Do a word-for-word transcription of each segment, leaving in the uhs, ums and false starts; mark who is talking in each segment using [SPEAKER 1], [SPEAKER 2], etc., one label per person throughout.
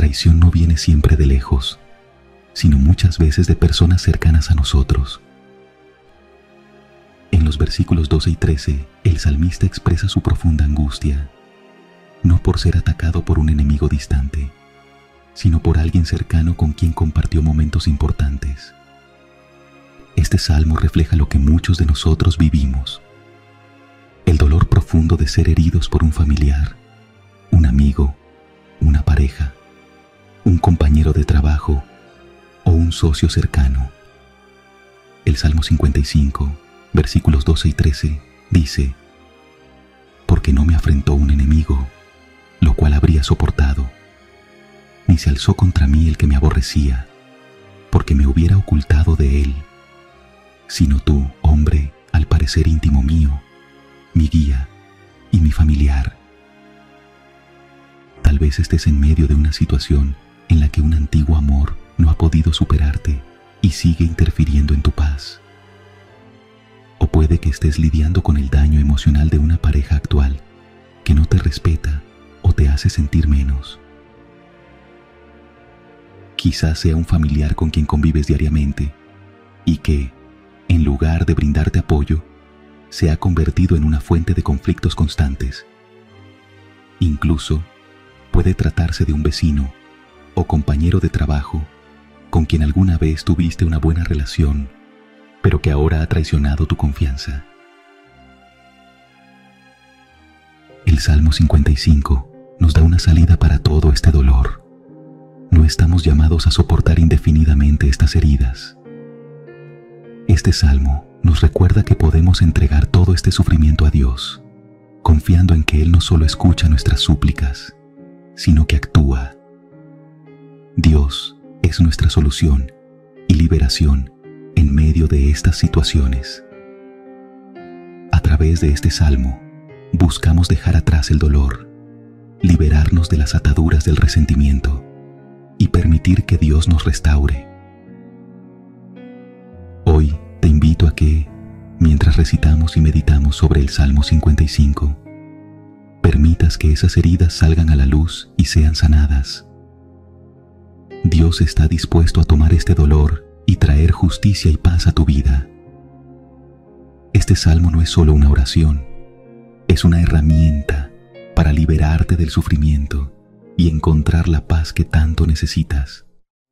[SPEAKER 1] traición no viene siempre de lejos, sino muchas veces de personas cercanas a nosotros. En los versículos doce y trece, el salmista expresa su profunda angustia, no por ser atacado por un enemigo distante, sino por alguien cercano con quien compartió momentos importantes. Este salmo refleja lo que muchos de nosotros vivimos: el dolor profundo de ser heridos por un familiar, un amigo, una pareja, un compañero de trabajo o un socio cercano. El Salmo cincuenta y cinco, versículos doce y trece, dice: porque no me afrentó un enemigo, lo cual habría soportado, ni se alzó contra mí el que me aborrecía, porque me hubiera ocultado de él, sino tú, hombre, al parecer íntimo mío, mi guía y mi familiar. Tal vez estés en medio de una situación en la que un antiguo amor no ha podido superarte y sigue interfiriendo en tu paz. O puede que estés lidiando con el daño emocional de una pareja actual que no te respeta o te hace sentir menos. Quizás sea un familiar con quien convives diariamente y que, en lugar de brindarte apoyo, se ha convertido en una fuente de conflictos constantes. Incluso puede tratarse de un vecino o compañero de trabajo con quien alguna vez tuviste una buena relación, pero que ahora ha traicionado tu confianza. El Salmo cincuenta y cinco nos da una salida para todo este dolor. No estamos llamados a soportar indefinidamente estas heridas. Este salmo nos recuerda que podemos entregar todo este sufrimiento a Dios, confiando en que Él no solo escucha nuestras súplicas, sino que actúa. Dios es nuestra solución y liberación en medio de estas situaciones. A través de este salmo, buscamos dejar atrás el dolor, liberarnos de las ataduras del resentimiento y permitir que Dios nos restaure. Hoy te invito a que, mientras recitamos y meditamos sobre el Salmo cincuenta y cinco, permitas que esas heridas salgan a la luz y sean sanadas. Dios está dispuesto a tomar este dolor y traer justicia y paz a tu vida. Este salmo no es solo una oración, es una herramienta para liberarte del sufrimiento y encontrar la paz que tanto necesitas.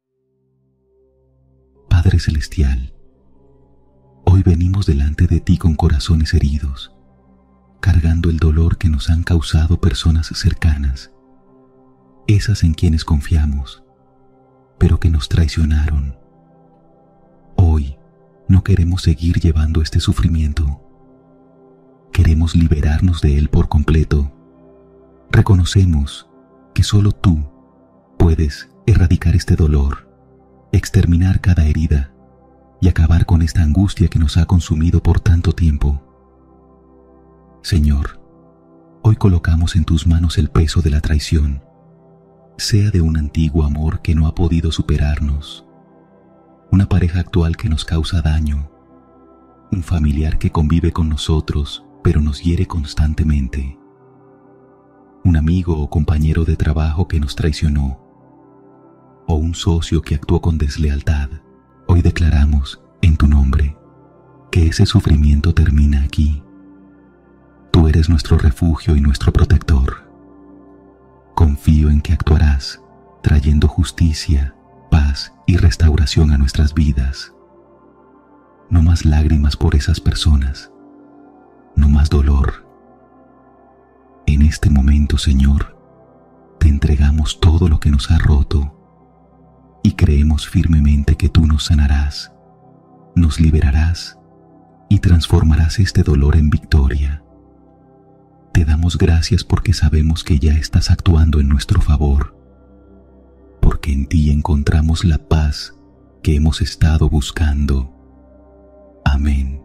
[SPEAKER 1] Padre Celestial, hoy venimos delante de ti con corazones heridos, cargando el dolor que nos han causado personas cercanas, esas en quienes confiamos, pero que nos traicionaron. Hoy no queremos seguir llevando este sufrimiento. Queremos liberarnos de él por completo. Reconocemos que solo tú puedes erradicar este dolor, exterminar cada herida y acabar con esta angustia que nos ha consumido por tanto tiempo. Señor, hoy colocamos en tus manos el peso de la traición, sea de un antiguo amor que no ha podido superarnos, una pareja actual que nos causa daño, un familiar que convive con nosotros pero nos hiere constantemente, un amigo o compañero de trabajo que nos traicionó, o un socio que actuó con deslealtad. Hoy declaramos, en tu nombre, que ese sufrimiento termina aquí. Tú eres nuestro refugio y nuestro protector. Confío en que actuarás, trayendo justicia, paz y restauración a nuestras vidas. No más lágrimas por esas personas, no más dolor. En este momento, Señor, te entregamos todo lo que nos ha roto y creemos firmemente que tú nos sanarás, nos liberarás y transformarás este dolor en victoria. Te damos gracias porque sabemos que ya estás actuando en nuestro favor, porque en ti encontramos la paz que hemos estado buscando. Amén.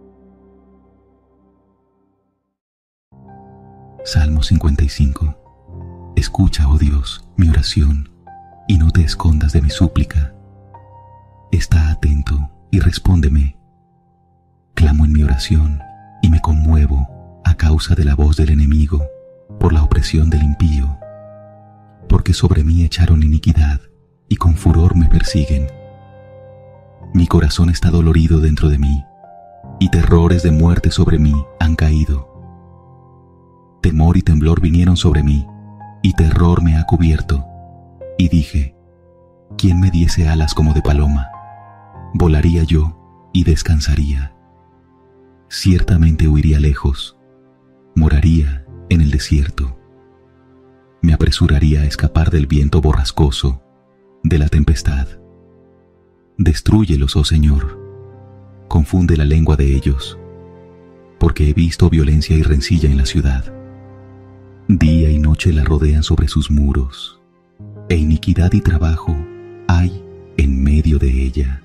[SPEAKER 1] Salmo cincuenta y cinco. Escucha, oh Dios, mi oración, y no te escondas de mi súplica. Está atento y respóndeme. Clamo en mi oración y me conmuevo a causa de la voz del enemigo, por la opresión del impío. Porque que sobre mí echaron iniquidad y con furor me persiguen. Mi corazón está dolorido dentro de mí, y terrores de muerte sobre mí han caído. Temor y temblor vinieron sobre mí, y terror me ha cubierto. Y dije, ¿quién me diese alas como de paloma? Volaría yo y descansaría. Ciertamente huiría lejos, moraría en el desierto. Me apresuraría a escapar del viento borrascoso, de la tempestad. Destrúyelos, oh Señor, confunde la lengua de ellos, porque he visto violencia y rencilla en la ciudad. Día y noche la rodean sobre sus muros, e iniquidad y trabajo hay en medio de ella.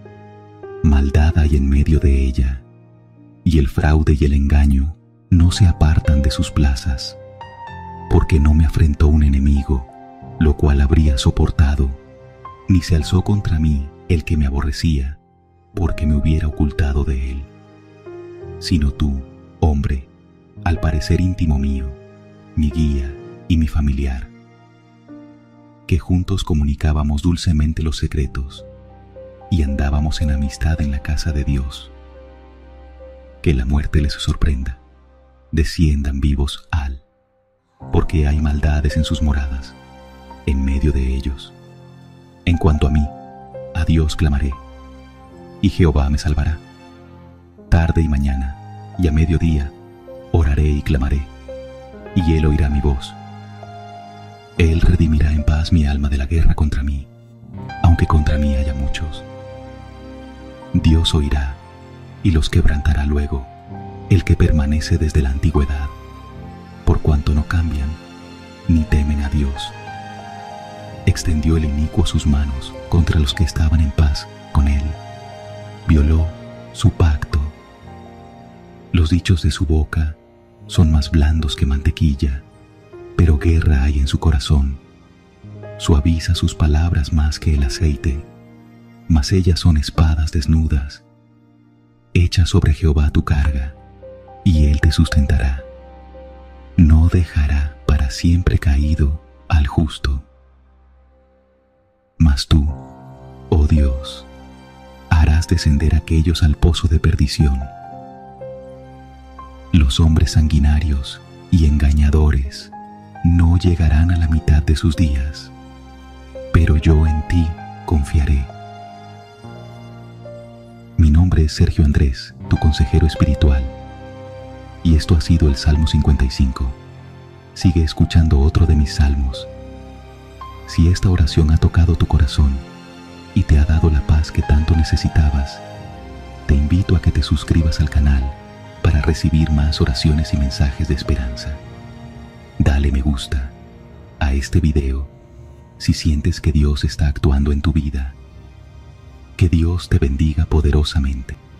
[SPEAKER 1] Maldad hay en medio de ella, y el fraude y el engaño no se apartan de sus plazas, porque no me afrentó un enemigo, lo cual habría soportado, ni se alzó contra mí el que me aborrecía, porque me hubiera ocultado de él. Sino tú, hombre, al parecer íntimo mío, mi guía y mi familiar, que juntos comunicábamos dulcemente los secretos y andábamos en amistad en la casa de Dios. Que la muerte les sorprenda, desciendan vivos al, porque hay maldades en sus moradas, en medio de ellos. En cuanto a mí, a Dios clamaré, y Jehová me salvará. Tarde y mañana, y a mediodía, oraré y clamaré, y Él oirá mi voz. Él redimirá en paz mi alma de la guerra contra mí, aunque contra mí haya muchos. Dios oirá, y los quebrantará luego, el que permanece desde la antigüedad, por cuanto no cambian, ni temen a Dios. Extendió el inicuo sus manos contra los que estaban en paz con él. Violó su pacto. Los dichos de su boca son más blandos que mantequilla, pero guerra hay en su corazón. Suaviza sus palabras más que el aceite, mas ellas son espadas desnudas. Echa sobre Jehová tu carga, y él te sustentará. No dejará para siempre caído al justo. Mas tú, oh Dios, harás descender a aquellos al pozo de perdición. Los hombres sanguinarios y engañadores no llegarán a la mitad de sus días, pero yo en ti confiaré. Mi nombre es Sergio Andrés, tu consejero espiritual, y esto ha sido el Salmo cincuenta y cinco. Sigue escuchando otro de mis salmos. Si esta oración ha tocado tu corazón y te ha dado la paz que tanto necesitabas, te invito a que te suscribas al canal para recibir más oraciones y mensajes de esperanza. Dale me gusta a este video si sientes que Dios está actuando en tu vida. Que Dios te bendiga poderosamente.